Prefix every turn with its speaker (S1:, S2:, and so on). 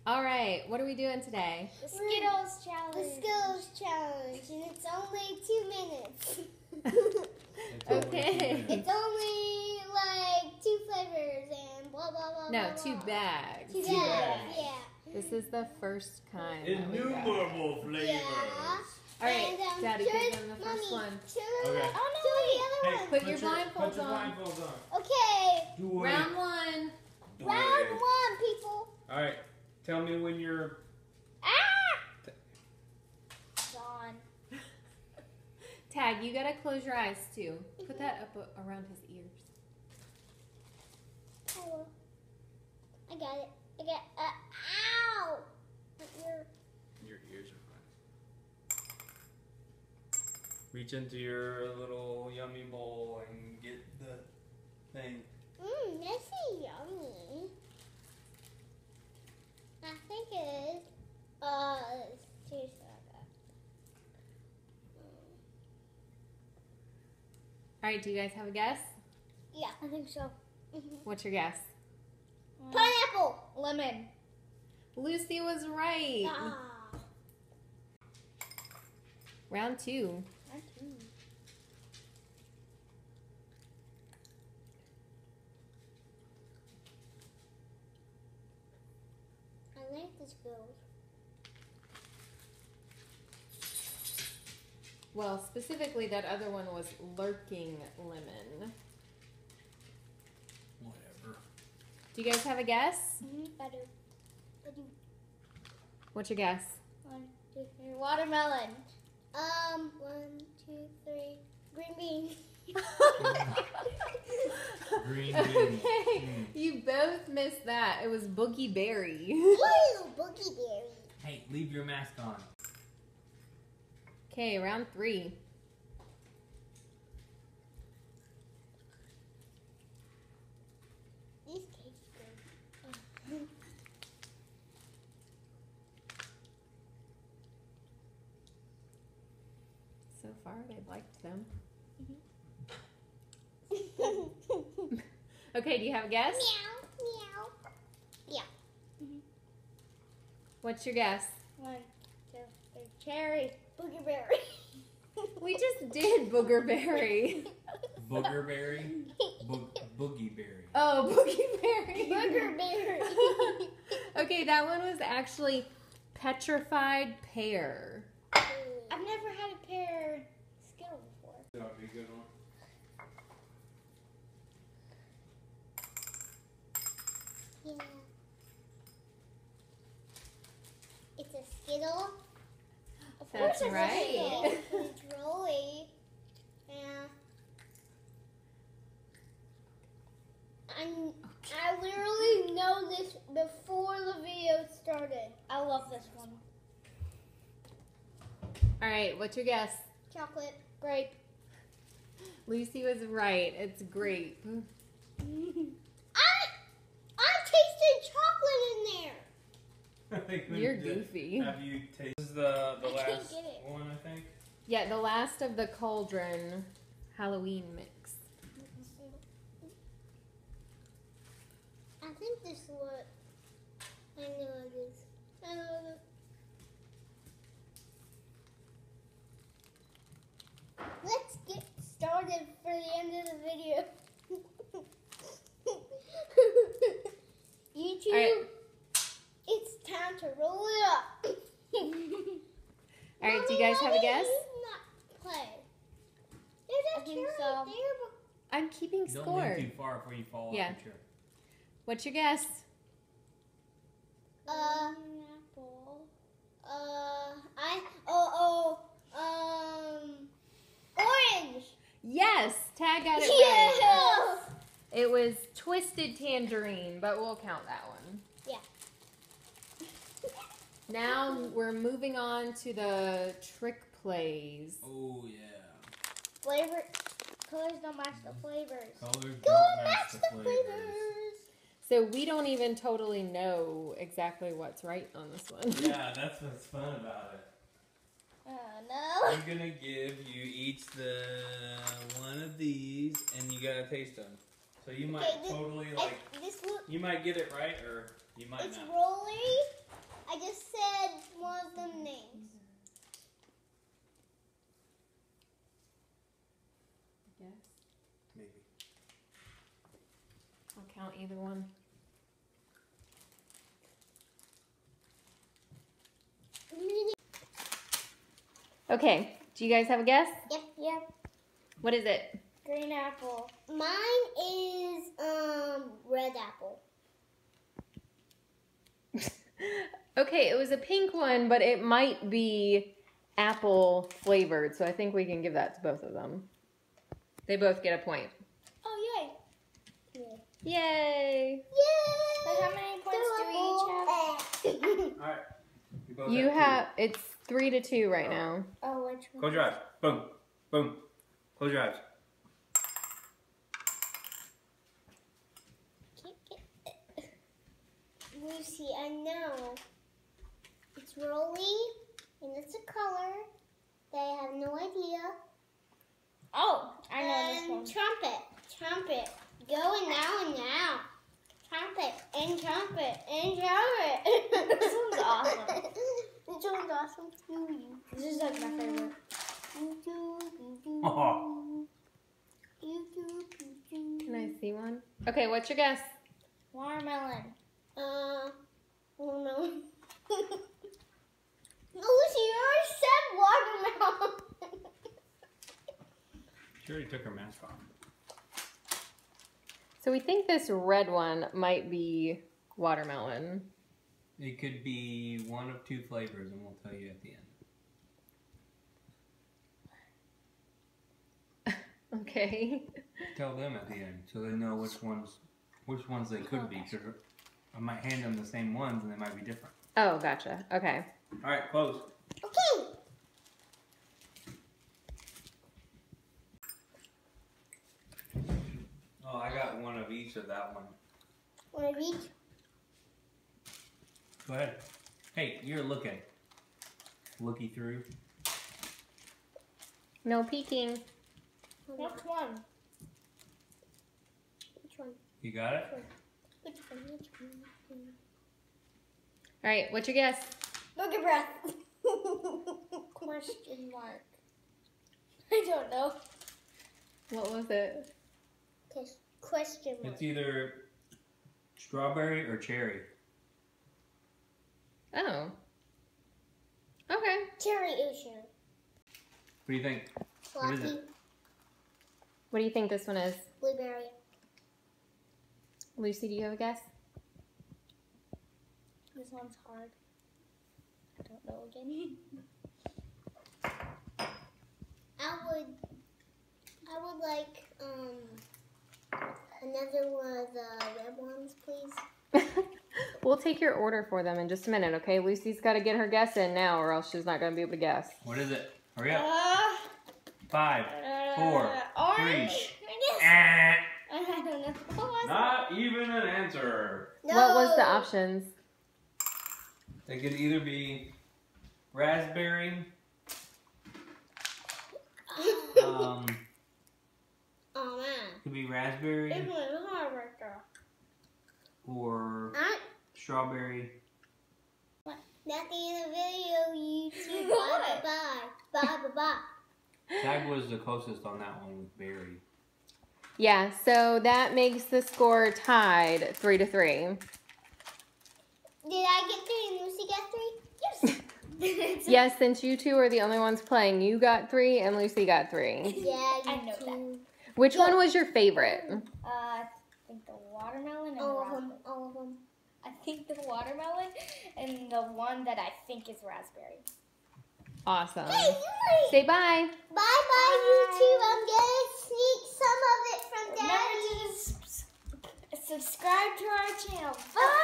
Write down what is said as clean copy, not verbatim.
S1: All right, what are we doing today?
S2: The Skittles challenge.
S3: The Skittles challenge, and it's only 2 minutes.
S1: Okay.
S3: It's only like 2 flavors and blah blah blah.
S1: No,
S3: blah,
S1: 2
S3: blah.
S1: bags.
S3: 2
S2: Two
S3: bags.
S2: bags.
S3: Yeah.
S1: This is the first kind. that we got.
S4: Innumerable flavors.
S3: Yeah.
S1: All right,
S3: And,
S1: Daddy,
S3: show
S1: give them the first
S3: Mommy,
S1: one.
S3: Show,
S4: Okay.
S3: show the other one.
S1: Put your blindfolds
S4: Put your
S1: on.
S4: blindfolds on.
S3: Okay.
S4: Do
S1: Round 1.
S4: Do
S3: Round
S4: it.
S3: 1, people.
S4: All right. Tell me when you're.
S3: Ah!
S2: Dawn.
S1: Tag, you gotta close your eyes too. Put that up around his ears.
S3: I will. I got it. I got. Ow! My ear.
S4: Your ears are fine. Reach into your little yummy bowl and get the thing.
S3: This is yummy. I think it is. It tastes like that.
S1: All right, do you guys have a guess?
S3: Yeah, I think so.
S1: What's your guess?
S3: Pineapple.
S2: Lemon.
S1: Lucy was right.
S3: Ah.
S1: Round 2.
S3: I like this girl.
S1: Well, specifically, that other one was lurking lemon.
S4: Whatever.
S1: Do you guys have a guess?
S3: I do.
S1: What's your guess?
S3: 1, 2, 3.
S2: Watermelon.
S3: 1, 2, 3. Green bean.
S4: Green bean.
S1: Okay, you both missed that. It was boogie berry.
S3: Ew, boogie berry.
S4: Hey, leave your mask on.
S1: Okay, round 3.
S3: These taste good.
S1: So far, they've liked them. Okay, do you have a guess?
S3: Meow, meow.
S1: What's your guess?
S2: 1, 2, 3. Cherry.
S3: Boogie berry.
S1: We just did booger berry.
S4: Boogerberry. Boogie berry.
S1: Oh, boogie berry.
S3: Booger berry.
S1: Okay, that one was actually petrified pear.
S2: I've never had a pear Skittle before.
S4: That would be a good one.
S3: Yeah. It's a Skittle. Of
S1: That's
S3: course it's a
S1: right.
S3: Skittle. It's Rolly. Yeah. I literally know this before the video started.
S2: I love this one.
S1: All right, what's your guess?
S3: Chocolate.
S2: Grape.
S1: Lucy was right. It's grape.
S3: I tasted chocolate in there.
S4: I think we
S1: You're
S4: did.
S1: goofy.
S4: Have you tasted? This is the
S3: I can't
S4: last
S3: get it.
S4: one, I think.
S1: Yeah, the last of the cauldron Halloween mix.
S3: I think this is what I know it is. I know it. Let's get started for the end of the video. YouTube,
S1: All right.
S3: it's time to roll it up.
S1: All right, do you guys have a guess?
S3: Not play. There's
S2: I
S3: a
S2: think
S3: cherry
S2: so.
S3: there.
S1: I'm keeping
S4: Don't
S1: score.
S4: lean too far before you fall
S1: Yeah.
S4: off the chair.
S1: What's your guess?
S2: Apple.
S3: Orange.
S1: Yes, Tag got it right.
S3: Yes.
S1: It was twisted tangerine, but we'll count that one.
S3: Yeah.
S1: Now we're moving on to the trick plays.
S4: Oh yeah.
S2: Flavor. Colors don't match the flavors.
S4: Colors
S3: Go
S4: don't
S3: match the flavors.
S1: So we don't even totally know exactly what's right on this one.
S4: Yeah, that's what's fun about it.
S2: Oh no.
S4: I'm gonna give you each the one of these, and you gotta taste them. So you might
S3: Okay,
S4: totally like.
S3: This look.
S4: You might get it right, or you might
S3: It's
S4: not.
S3: Rolly. I just said one of them names.
S1: Yes.
S5: Maybe.
S1: I'll count either one. Okay. Do you guys have a guess?
S3: Yep.
S1: What is it?
S2: Green apple.
S3: Mine is red apple.
S1: Okay, it was a pink one, but it might be apple flavored, so I think we can give that to both of them. They both get a point.
S2: Oh, yay.
S1: Yay!
S2: So how many points do we each have?
S4: All right. We both
S1: You
S4: two.
S1: have, it's 3-2 right now.
S2: Oh, which one?
S4: Close your eyes. Boom. Boom. Close your eyes.
S3: Lucy, I know. It's rolling, and it's a color. They have no idea.
S2: Oh, I know this one.
S3: Trumpet. Going now and now. Trumpet and trumpet and trumpet.
S2: This one's awesome.
S3: This one's awesome too.
S2: This is like my favorite.
S1: Can I see one? Okay, what's your guess?
S2: Watermelon.
S3: Oh no. Lucy, you already said watermelon.
S4: She already took her mask off.
S1: So we think this red one might be watermelon.
S4: It could be one of two flavors, and we'll tell you at the end.
S1: Okay.
S4: Tell them at the end, so they know which ones they could be. Because I might hand them the same ones, and they might be different.
S1: Oh, gotcha. Okay.
S4: All right, close.
S3: Okay.
S4: Oh, I got one of each of that one.
S3: One of each.
S4: Go ahead. Hey, you're looking. Looky through.
S1: No peeking.
S2: Which one?
S3: Which one?
S4: You got it?
S3: Which one?
S1: All right, what's your guess?
S3: Booger breath.
S2: Question mark. I don't know.
S1: What was it?
S3: Question mark.
S4: It's either strawberry or cherry.
S1: Oh. Okay.
S3: Cherry ocean.
S4: What do you think? What is
S3: Floppy.
S4: it?
S1: What do you think this one is?
S3: Blueberry.
S1: Lucy, do you have a guess?
S2: This one's hard. I don't know again.
S3: I would like another one of the red ones, please.
S1: We'll take your order for them in just a minute, okay? Lucy's got to get her guess in now, or else she's not going to be able to guess.
S4: What is it? Hurry up. 5, 4, 3.
S2: Orange.
S4: Eh.
S2: I don't know. What was
S4: Not even an answer.
S3: No.
S1: What was the options?
S4: They could either be raspberry,
S3: Oh man.
S4: could be raspberry
S2: This one is hard right there.
S4: or strawberry.
S3: That's the end of the video, YouTube. Bye bye. Bye bye bye.
S4: Tag was the closest on that one with berry.
S1: Yeah, so that makes the score tied 3-3.
S3: Did I get 3 and Lucy got 3? Yes.
S1: Yes, since you two are the only ones playing, you got 3 and Lucy got 3.
S3: Yeah,
S2: I know
S3: too.
S1: Which one was your favorite?
S2: I think the watermelon and
S3: All of
S2: raspberry.
S3: them. All of them.
S2: I think the watermelon and the one that I think is raspberry.
S1: Awesome.
S3: Hey, you
S1: Say bye.
S3: Bye bye, YouTube. I'm gonna sneak some of it from
S2: Remember
S3: Daddy.
S2: to subscribe to our channel.
S3: Bye.